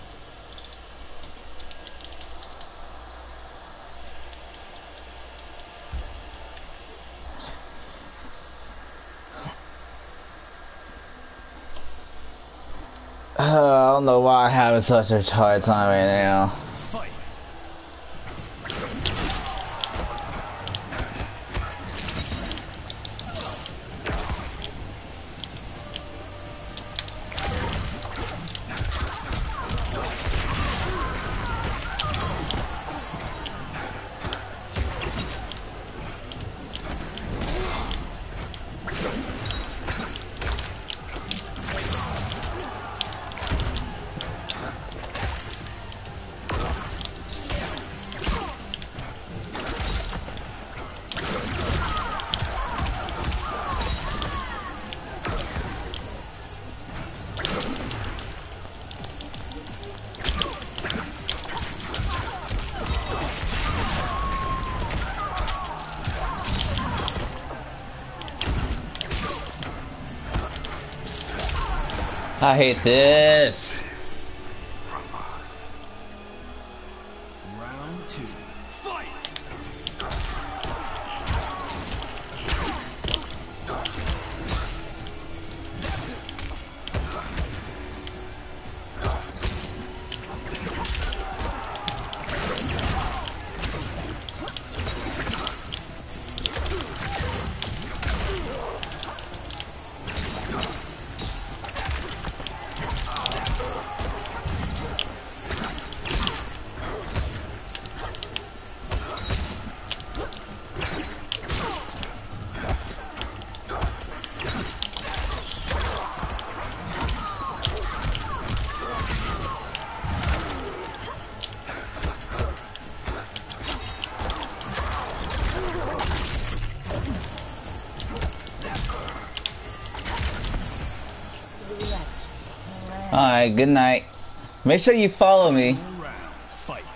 I don't know why I'm having such a hard time right now. Fight. I hate this. Round 2. Fight. Alright, good night. Make sure you follow me. Round. Fight.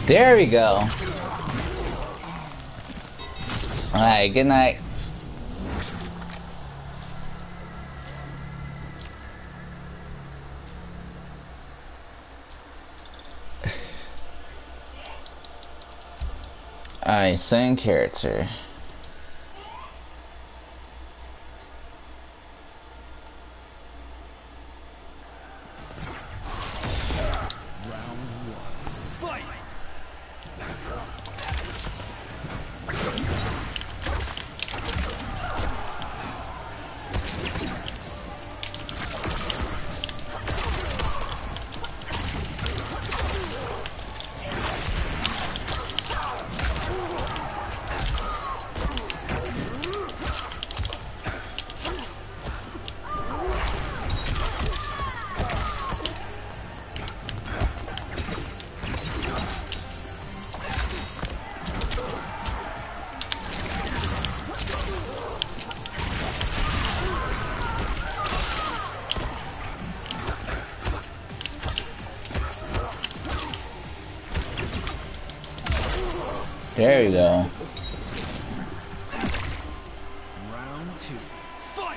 There we go. Alright, good night. Alright, same character. There you go. Round 2. Fight!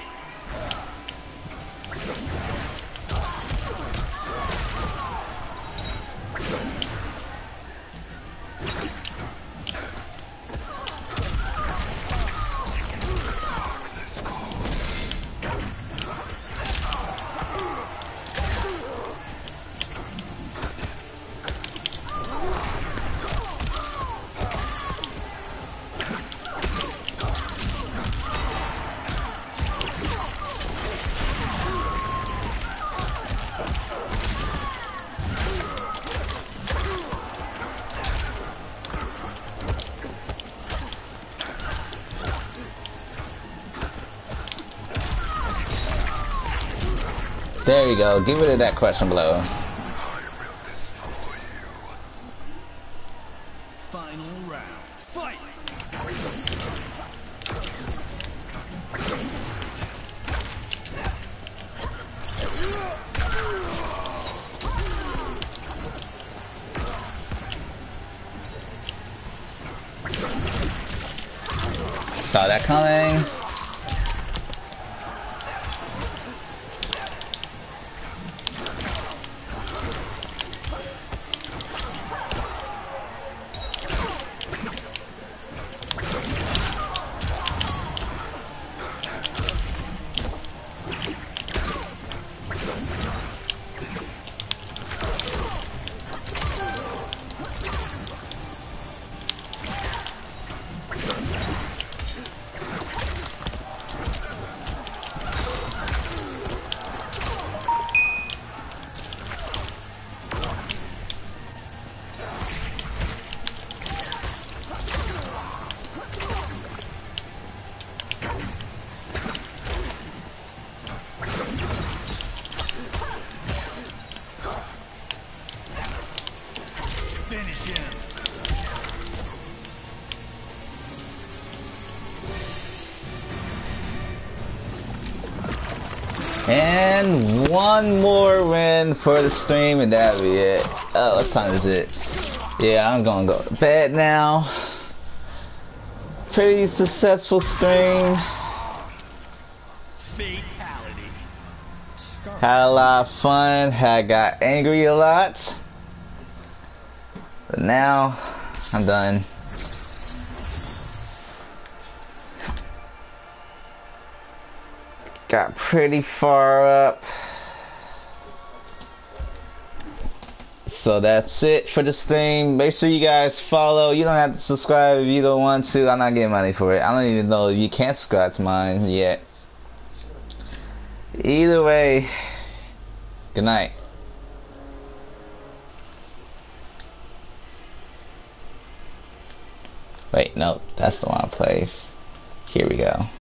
There you go. Get rid of that question blow. Final round. Fight! Saw that coming. Finish him. And one more win for the stream, and that'll be it. Oh, what time is it? Yeah, I'm gonna go to bed now. Pretty successful stream. Fatality. Had a lot of fun. Had got angry a lot. But now, I'm done. Got pretty far up. So that's it for the stream. Make sure you guys follow. You don't have to subscribe if you don't want to. I'm not getting money for it. I don't even know if you can subscribe to mine yet. Either way, good night. Wait, no, that's the wrong place. Here we go.